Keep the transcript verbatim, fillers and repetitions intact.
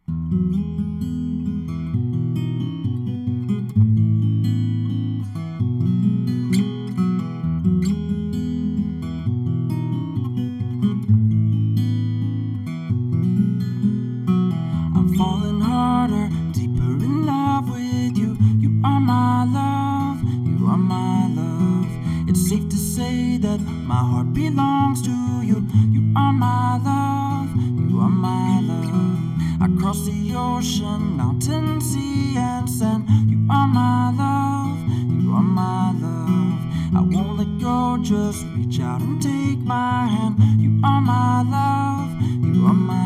I'm falling harder, deeper in love with you. You are my love, you are my love. It's safe to say that my heart belongs to you. You are my love, you are my love. Across the ocean, mountain, sea, and sand. You are my love, you are my love. I won't let go, just reach out and take my hand. You are my love, you are my